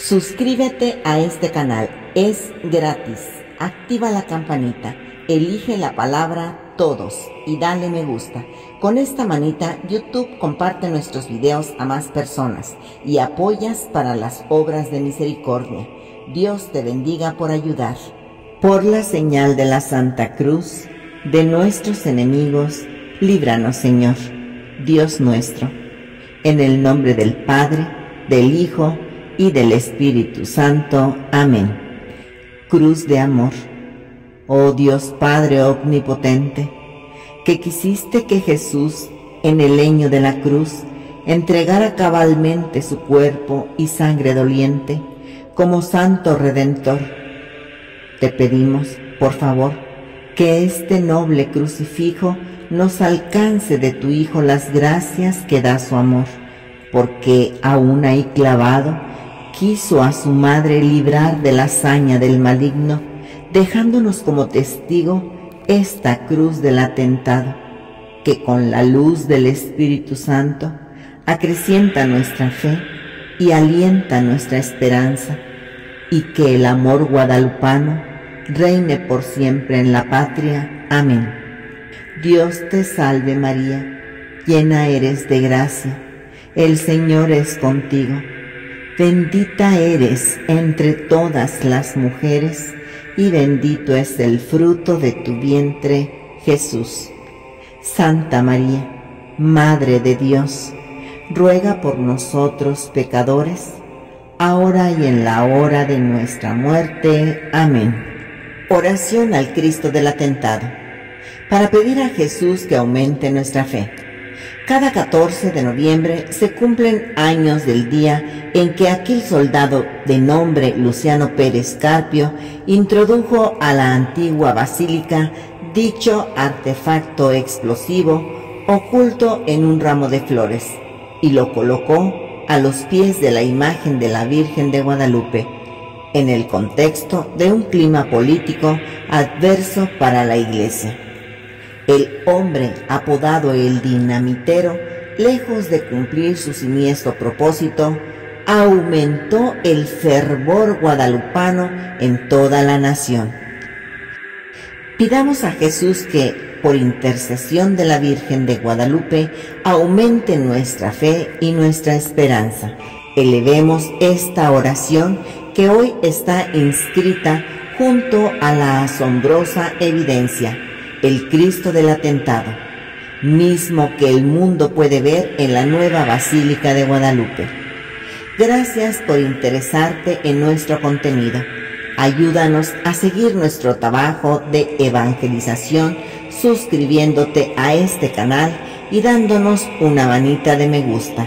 Suscríbete a este canal, es gratis. Activa la campanita, elige la palabra todos y dale me gusta. Con esta manita YouTube comparte nuestros videos a más personas y apoyas para las obras de misericordia. Dios te bendiga por ayudar. Por la señal de la Santa Cruz, de nuestros enemigos, líbranos, Señor, Dios nuestro. En el nombre del Padre, del Hijo y del Espíritu Santo. Amén. Cruz de amor. Oh Dios Padre omnipotente, que quisiste que Jesús, en el leño de la cruz, entregara cabalmente su cuerpo y sangre doliente, como Santo Redentor, te pedimos, por favor, que este noble crucifijo nos alcance de tu Hijo las gracias que da su amor, porque aún ahí clavado, quiso a su madre librar de la saña del maligno, dejándonos como testigo esta cruz del atentado, que con la luz del Espíritu Santo acrecienta nuestra fe y alienta nuestra esperanza, y que el amor guadalupano reine por siempre en la patria. Amén. Dios te salve María, llena eres de gracia, el Señor es contigo. Bendita eres entre todas las mujeres, y bendito es el fruto de tu vientre, Jesús. Santa María, Madre de Dios, ruega por nosotros pecadores, ahora y en la hora de nuestra muerte. Amén. Oración al Cristo del atentado. Para pedir a Jesús que aumente nuestra fe. Cada 14 de noviembre se cumplen años del día en que aquel soldado de nombre Luciano Pérez Carpio introdujo a la antigua basílica dicho artefacto explosivo oculto en un ramo de flores y lo colocó a los pies de la imagen de la Virgen de Guadalupe, en el contexto de un clima político adverso para la Iglesia. El hombre apodado el Dinamitero, lejos de cumplir su siniestro propósito, aumentó el fervor guadalupano en toda la nación. Pidamos a Jesús que, por intercesión de la Virgen de Guadalupe, aumente nuestra fe y nuestra esperanza. Elevemos esta oración que hoy está inscrita junto a la asombrosa evidencia, el Cristo del atentado, mismo que el mundo puede ver en la nueva Basílica de Guadalupe. Gracias por interesarte en nuestro contenido. Ayúdanos a seguir nuestro trabajo de evangelización suscribiéndote a este canal y dándonos una manita de me gusta.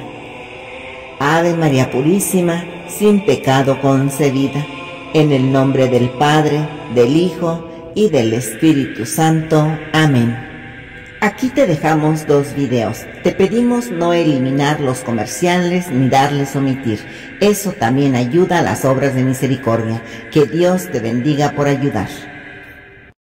Ave María Purísima, sin pecado concebida, en el nombre del Padre, del Hijo y del Espíritu Santo. Amén. Aquí te dejamos 2 videos. Te pedimos no eliminar los comerciales ni darles omitir. Eso también ayuda a las obras de misericordia. Que Dios te bendiga por ayudar.